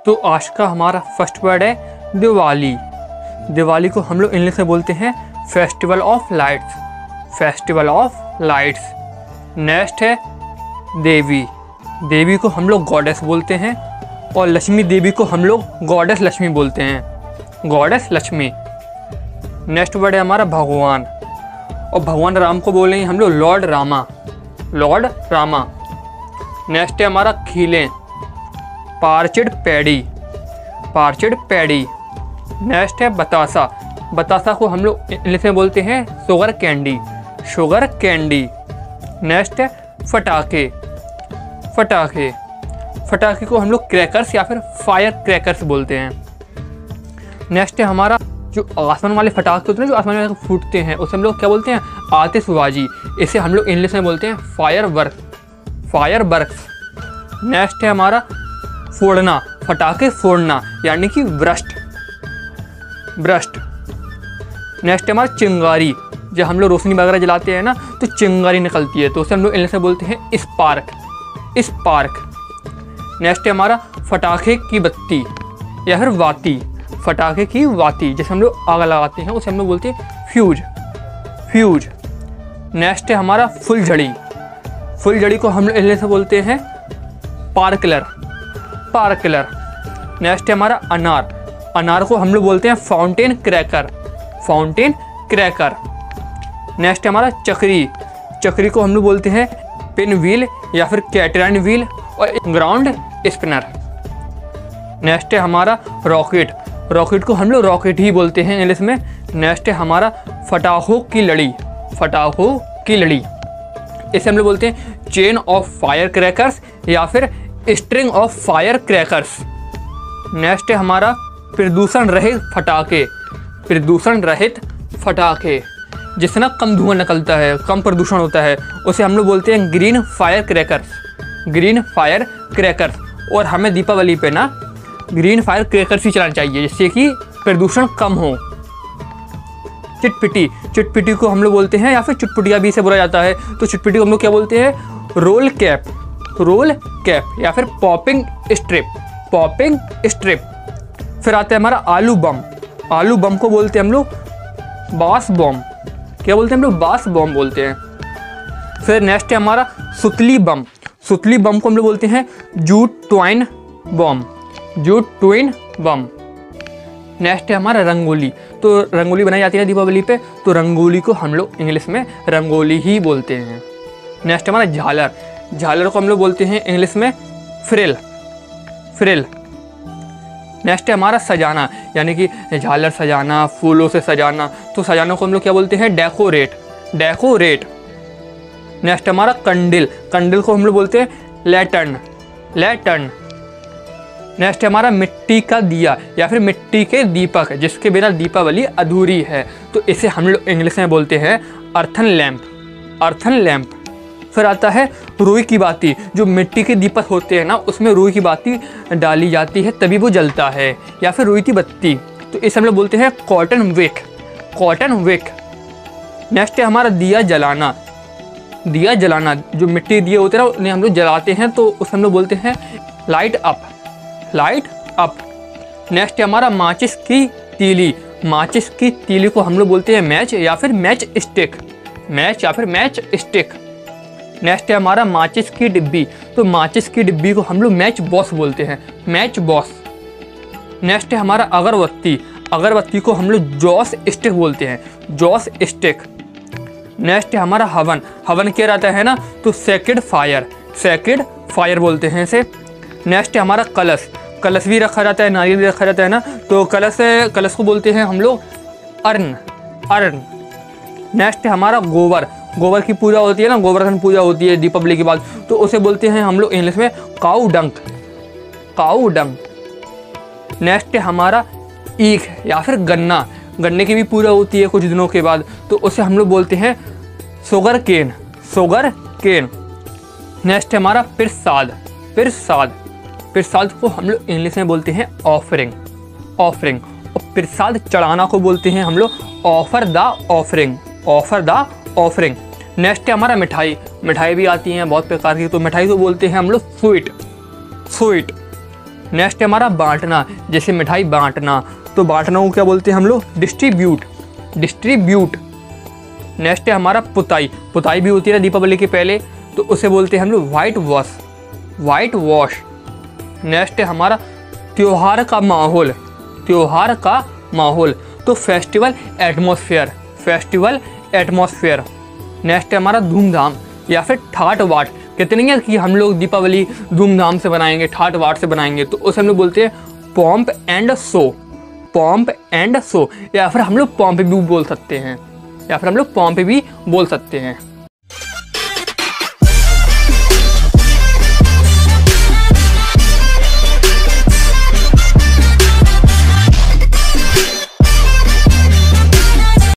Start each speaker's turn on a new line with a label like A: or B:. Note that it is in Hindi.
A: तो आज का हमारा फर्स्ट वर्ड है दिवाली। दिवाली को हम लोग इंग्लिश में बोलते हैं festival of lights, festival of lights. Next है देवी। देवी को हम लोग गॉडेस बोलते हैं और लक्ष्मी देवी को हम लोग गॉडेस लक्ष्मी बोलते हैं, गॉडेस लक्ष्मी। नेक्स्ट वर्ड है हमारा भगवान, और भगवान राम को बोलेंगे हम लोग lord Rama, lord Rama. Next है हमारा खीलें, parched paddy, parched paddy. Next है बतासा। बतासा को हम लोग इंग्लिश में बोलते हैं sugar candy, sugar candy. Next है फटाके, फटाके। फटाके को हम लोग क्रैकर्स या फिर फायर क्रैकर्स बोलते हैं। नेक्स्ट है हमारा जो आसमान वाले फटाके होते हैं, जो आसमान में फूटते हैं, उसे हम लोग क्या बोलते हैं, आतिशबाजी। इसे हम लोग इंग्लिश में बोलते हैं fire work, fire works. Next है हमारा फोड़ना, फटाके फोड़ना यानी कि ब्रस्ट, ब्रस्ट। नेक्स्ट है हमारा चिंगारी। जब हम लोग रोशनी वगैरह जलाते हैं ना तो चिंगारी निकलती है, तो उसे हम लोग इंग्लिश में बोलते हैं स्पार्क, स्पार्क। नेक्स्ट है हमारा फटाके की बत्ती या फिर वाती, फटाके की वाती। जैसे हम लोग आग लगाते हैं उसे हम लोग बोलते हैं फ्यूज, फ्यूज। नेक्स्ट है हमारा फुलझड़ी। फुलझड़ी को हम लोग इंग्लिश में बोलते हैं पार्कलर, पार्कलर। नेक्स्ट है हमारा अनार। अनार को हम लोग बोलते हैं fountain cracker, fountain cracker. Next है हमारा चक्री। चक्री को हम लोग बोलते हैं पिन व्हील या फिर कैटरन व्हील और ग्राउंड स्पिनर। नेक्स्ट है हमारा रॉकेट। रॉकेट को हम लोग रॉकेट ही बोलते हैं इंग्लिश में। नेक्स्ट है हमारा फटाखों की लड़ी, फटाखों की लड़ी। इसे हम लोग बोलते हैं चेन ऑफ फायर क्रैकर्स या फिर string of fire crackers. Next है हमारा प्रदूषण रहित फटाके, प्रदूषण रहित फटाके। जिससे ना कम धुआं निकलता है, कम प्रदूषण होता है, उसे हम लोग बोलते हैं green fire crackers, green fire crackers. और हमें दीपावली पे ना ग्रीन फायर क्रैकर्स ही चलाना चाहिए जिससे कि प्रदूषण कम हो। चिटपिटी। चिटपिटी को हम लोग बोलते हैं या फिर चुटपुटिया भी इसे बोला जाता है, तो चिटपिटी को हम लोग क्या बोलते हैं, रोल कैप, रोल कैप या फिर पॉपिंग स्ट्रिप, पॉपिंग स्ट्रिप। फिर आता है हमारा आलू बम। आलू बम को बोलते हैं हम लोग बास बम, क्या बोलते हैं हम लोग, बास बम बोलते हैं। फिर नेक्स्ट है हमारा सुतली बम। सुतली बम को हम लोग बोलते हैं jute twine bomb, jute twin bomb. Next है हमारा रंगोली। तो रंगोली बनाई जाती है दीपावली पे, तो रंगोली को हम लोग इंग्लिश में रंगोली ही बोलते हैं। नेक्स्ट हमारा झालर। झालर को हम लोग बोलते हैं इंग्लिश में फ्रिल, फ्रिल। नेक्स्ट है हमारा सजाना, यानी कि झालर सजाना, फूलों से सजाना, तो सजाना को हम लोग क्या बोलते हैं, डेकोरेट, डेकोरेट। नेक्स्ट हमारा कंडिल। कंडिल को हम लोग बोलते हैं लैटर्न, लैटर्न। नेक्स्ट है हमारा मिट्टी का दिया या फिर मिट्टी के दीपक, जिसके बिना दीपावली अधूरी है, तो इसे हम लोग इंग्लिश में बोलते हैं अर्थन लैम्प, अर्थन लैम्प। फिर आता है रुई की बाती। जो मिट्टी के दीपक होते हैं ना उसमें रुई की बाती डाली जाती है तभी वो जलता है, या फिर रुई की बत्ती, तो इसे हम लोग बोलते हैं cotton wick, cotton wick. Next है हमारा दिया जलाना। दिया जलाना, जो मिट्टी दिए होते हैं ना उन्हें हम लोग जलाते हैं, तो उसे हम लोग बोलते हैं light up, light up. Next है हमारा माचिस की तीली। माचिस की तीली को हम लोग बोलते हैं मैच या फिर मैच स्टिक, मैच या फिर मैच स्टिक। नेक्स्ट है हमारा माचिस की डिब्बी। तो माचिस की डिब्बी को हम लोग मैच बॉक्स बोलते हैं, मैच बॉक्स। नेक्स्ट है हमारा अगरबत्ती। अगरबत्ती को हम लोग जॉस स्टिक बोलते हैं, जॉस स्टिक। नेक्स्ट है हमारा हवन। हवन क्या रहता है ना, तो सेक्रेड फायर, सेक्रेड फायर बोलते हैं इसे। नेक्स्ट है हमारा कलश। कलश भी रखा जाता है, नारियल भी रखा जाता है ना, तो कलश, कलश को बोलते हैं हम लोग अर्न, अर्न। नेक्स्ट है हमारा गोबर। गोबर की पूजा होती है ना, गोवर्धन पूजा होती है दीपावली के बाद, तो उसे बोलते हैं हम लोग इंग्लिश में काऊ डंक, काऊ डंक। नेक्स्ट है हमारा ईख या फिर गन्ना। गन्ने की भी पूजा होती है कुछ दिनों के बाद, तो उसे हम लोग बोलते हैं sugar cane, sugar cane. Next है हमारा प्रसाद, प्रसाद। प्रसाद को हम लोग इंग्लिश में बोलते हैं ऑफरिंग, ऑफरिंग। और प्रसाद चढ़ाना को बोलते हैं हम लोग offer the offering, offer the offering. Next है हमारा मिठाई। मिठाई भी आती हैं बहुत प्रकार की, तो मिठाई को बोलते हैं हम लोग स्वीट, स्वीट। नेक्स्ट है हमारा बांटना, जैसे मिठाई बांटना, तो बांटना को क्या बोलते हैं हम लोग? Distribute, distribute. नेक्स्ट है हमारा पुताई, पुताई भी होती है दीपावली के पहले, तो उसे बोलते हैं हम लोग white wash, white wash. Next है हमारा त्योहार का माहौल, त्योहार का माहौल, तो festival atmosphere, festival atmosphere. Next है हमारा धूमधाम या फिर ठाट बाट, कहते नहीं है कि हम लोग दीपावली धूमधाम से बनाएंगे, ठाट बाट से बनाएंगे, तो उसे हम लोग बोलते हैं pomp and show, pomp and show, या फिर हम लोग पॉम्प भी बोल सकते हैं, या फिर हम लोग पॉम्प भी बोल सकते हैं।